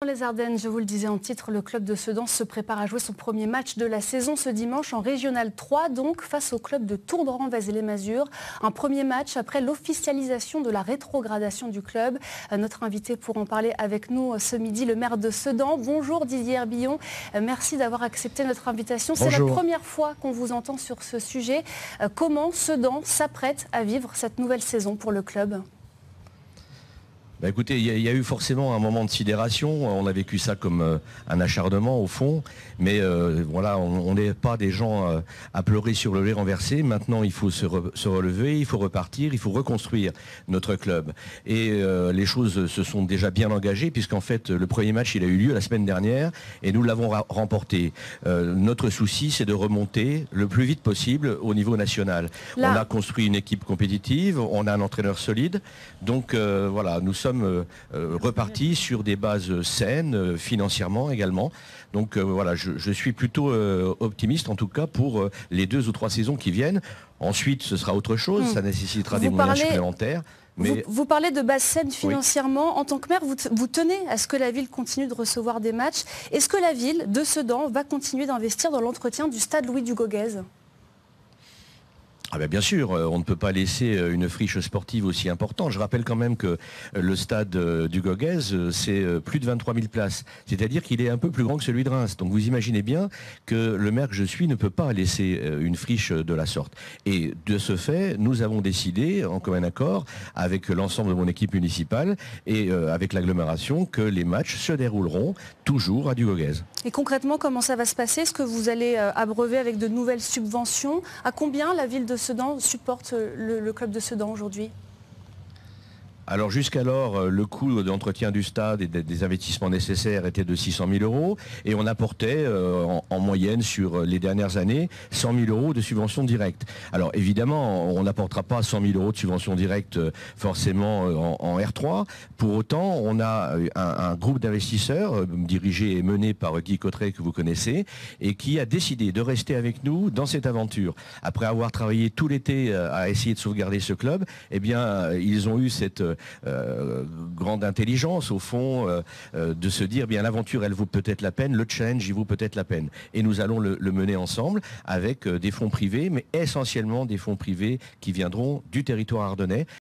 Les Ardennes, je vous le disais en titre, le club de Sedan se prépare à jouer son premier match de la saison ce dimanche en Régional 3, donc face au club de Tourneran-Vézelay-Mazure. Un premier match après l'officialisation de la rétrogradation du club. Notre invité pour en parler avec nous ce midi, le maire de Sedan. Bonjour Didier Herbillon, merci d'avoir accepté notre invitation. C'est la première fois qu'on vous entend sur ce sujet. Comment Sedan s'apprête à vivre cette nouvelle saison pour le club ? Écoutez, il y a eu forcément un moment de sidération, on a vécu ça comme un acharnement au fond, mais voilà, on n'est pas des gens à pleurer sur le lait renversé. Maintenant, il faut se relever, il faut repartir, il faut reconstruire notre club. Et les choses se sont déjà bien engagées, puisqu'en fait, le premier match, il a eu lieu la semaine dernière, et nous l'avons remporté. Notre souci, c'est de remonter le plus vite possible au niveau national. Là, on a construit une équipe compétitive, on a un entraîneur solide, donc voilà, nous sommes repartis sur des bases saines, financièrement également. Donc voilà, je suis plutôt optimiste en tout cas pour les 2 ou 3 saisons qui viennent. Ensuite, ce sera autre chose, ça nécessitera des moyens supplémentaires. Mais vous parlez de base saine financièrement. Oui. En tant que maire, vous tenez à ce que la ville continue de recevoir des matchs. Est-ce que la ville de Sedan va continuer d'investir dans l'entretien du stade Louis Dugauguez ? Ah bien sûr, on ne peut pas laisser une friche sportive aussi importante. Je rappelle quand même que le stade Dugauguez, c'est plus de 23 000 places. C'est-à-dire qu'il est un peu plus grand que celui de Reims. Donc vous imaginez bien que le maire que je suis ne peut pas laisser une friche de la sorte. Et de ce fait, nous avons décidé, en commun accord, avec l'ensemble de mon équipe municipale et avec l'agglomération, que les matchs se dérouleront toujours à Dugauguez. Et concrètement, comment ça va se passer ? Est-ce que vous allez abreuver avec de nouvelles subventions ? À combien la ville de Sedan supporte le club de Sedan aujourd'hui ? Alors jusqu'alors, le coût d'entretien du stade et des investissements nécessaires était de 600 000 € et on apportait en moyenne sur les dernières années 100 000 € de subventions directes. Alors évidemment, on n'apportera pas 100 000 € de subventions directes forcément en R3. Pour autant, on a un groupe d'investisseurs dirigé et mené par Guy Cotteret que vous connaissez et qui a décidé de rester avec nous dans cette aventure. Après avoir travaillé tout l'été à essayer de sauvegarder ce club, eh bien ils ont eu cette grande intelligence au fond de se dire bien l'aventure elle vaut peut-être la peine, le challenge il vaut peut-être la peine et nous allons le mener ensemble avec des fonds privés mais essentiellement des fonds privés qui viendront du territoire ardennais.